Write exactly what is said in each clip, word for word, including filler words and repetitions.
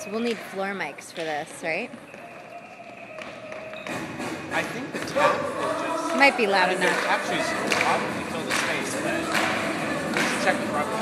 So we'll need floor mics for this, right? I think the tap will just... Might be loud I mean, enough. actually, probably fill the space, but let's check the rubber.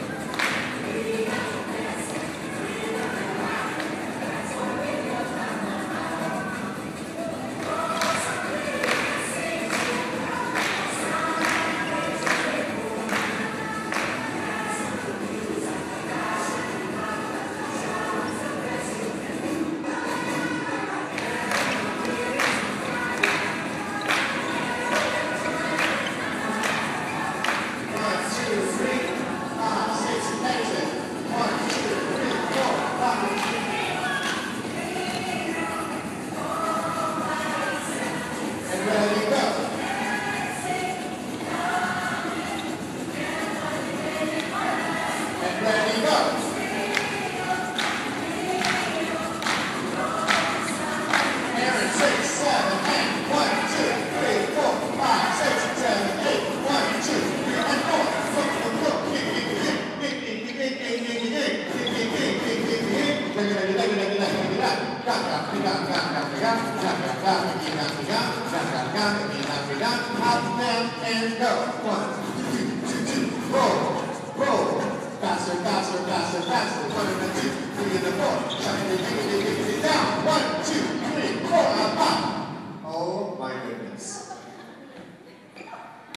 Up, down, and go. One, two, two, two, roll, roll. Faster, faster, faster, faster. One and a two, three and a four. Shut it, dig it, dig it, dig it down. One, two, three, four, up, up.